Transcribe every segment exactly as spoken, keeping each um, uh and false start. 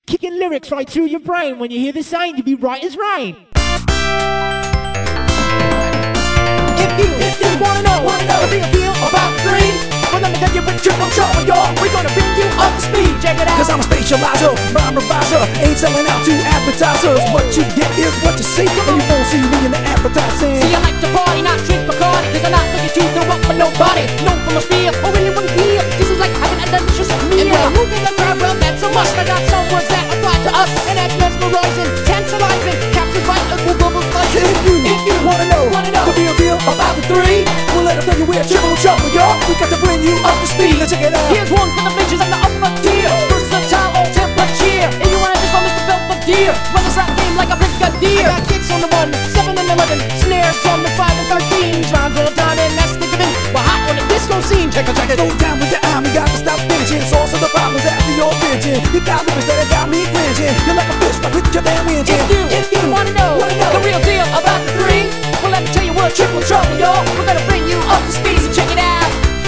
Kicking lyrics right through your brain. When you hear the sound, you'll be right as rain. If you, if you wanna know, wanna know the real deal about the three, well let me tell you with triple trouble, y'all, we're gonna bring you up to speed. Check it out. Cause I'm a spatializer, rhyme reviser, ain't selling out to advertisers. What you get is what you see, and you won't see me in the advertising. See, I like to party, not drink Bacardi, cause I'm not looking to throw up for nobody. No from a spear, or anyone here. This is like having a delicious meal. And when I move in the crowd, well that's a must. I got some words that apply to us, and that's mesmerizing, tantalizing, captures right as we'll bubble slicing. If you, if you wanna know, wanna know the real deal about the three, well let us tell you we're triple trouble, y'all. We got to bring you up to speed, let's check it out. Here's one for the bitches on the upper tier, versatile all temperature. And you wanna just call Mister Belvedere, run this rap game like a brigadier. I got kicks on the one, seven and eleven, snares on the five and thirteen, rhymes all the time and that's the given. We're hot on the disco scene, check it, check it. Slow down with the arm, you got to stop spinaching. Source of the problems after your vision. You got lyrics that got me cringing. You're like a fish right with your damn engine. If you, if you wanna know, wanna know the real deal about the three, well let me tell you we're triple trouble, y'all. We're gonna bring you up to speed, so check it out.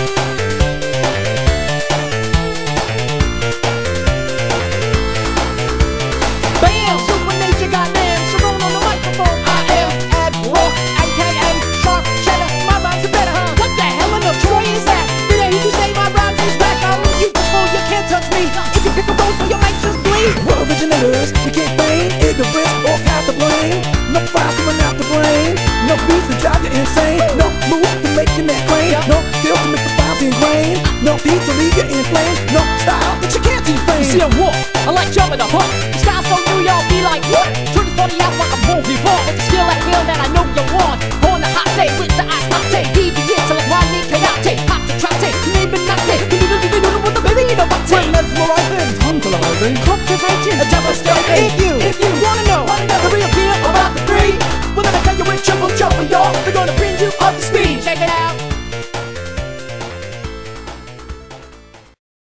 Bam, Super Nature, goddamn, Sharon on the microphone. I am at rock, A K A sharp cheddar. My rhymes are better, huh? What the hell in the Troy is that? Did I hear you say my rhymes is back? I'm beautiful, you can't touch me. If you pick a rose, so you might just bleed. We're originators, we can't feign ignorance or cast the blame. No fires coming out the brain, no beats to drive you insane. No move to make your neck crane, no skill to make the files ingrain. No beat to leave you in flames, no style that you can't defame. You see a walk, I like jumping the hook. The style so new, y'all be like, what? Turn this body out like a movie ball. With the skill at will that I know you want. On a hot day with the ice latte, deviates like Ryan Kayate. Hot to trate, maybe not take. You need to know what the baby in a butt. We're mesmerizing, tantalizing, Cultivating.